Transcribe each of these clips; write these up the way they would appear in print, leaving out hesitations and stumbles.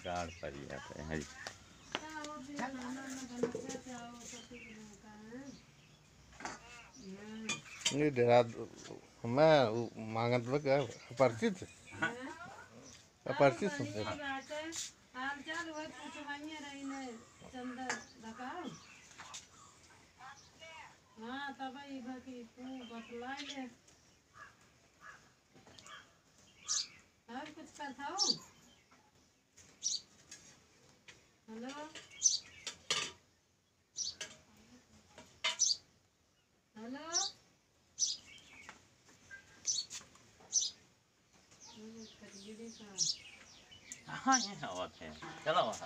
गाड़ पर ही आते हैं। नहीं डरा मैं मांगत में क्या परिचित परिचित सुनते हाल चाल वही पूछवाइए रही ने चंदर धकाओ हाँ तब बाकी तू बतलाई ले और कुछ बताओ। हेलो हेलो हाँ ये और है चलो वहाँ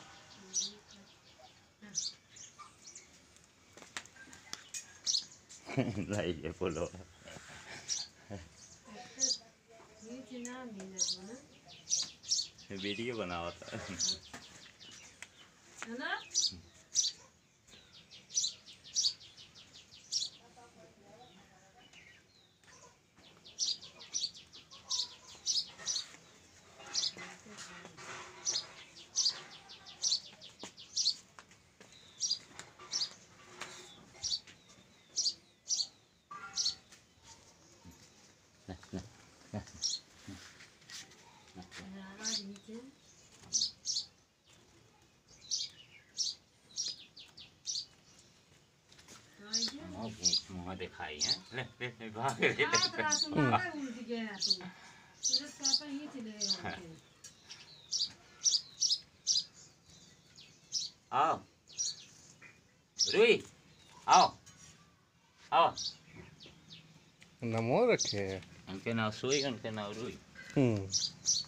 नहीं ये बोलो वीडियो बनाओ था है ना मुँह दिखाई है ले भाग रे आओ रुई आओ आओ नमो रखे उनके नाम सुई उनके नाम रुई